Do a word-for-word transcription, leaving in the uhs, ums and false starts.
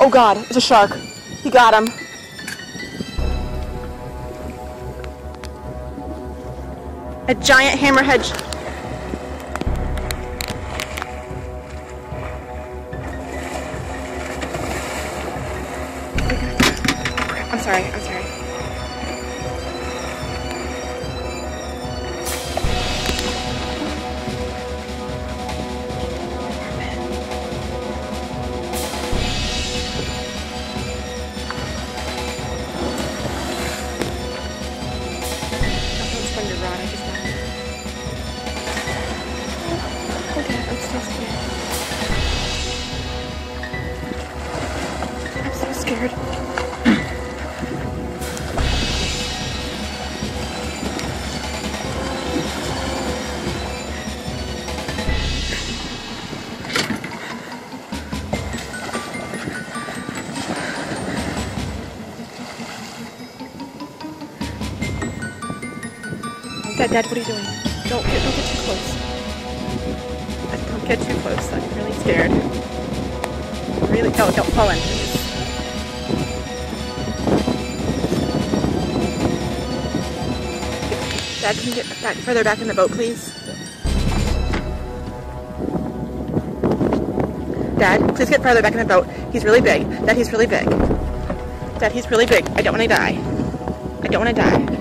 Oh God, it's a shark. He got him. A giant hammerhead shark. I'm sorry, I'm sorry. Don't spend your rod, I just got it. Okay, I'm so scared. I'm so scared. Dad, Dad, what are you doing? Don't get, don't get too close. Don't get too close. I'm really scared. Really, no, don't fall in, please. Dad, can you get back further back in the boat, please? Dad, please get further back in the boat. He's really big. Dad, he's really big. Dad, he's really big. I don't want to die. I don't want to die.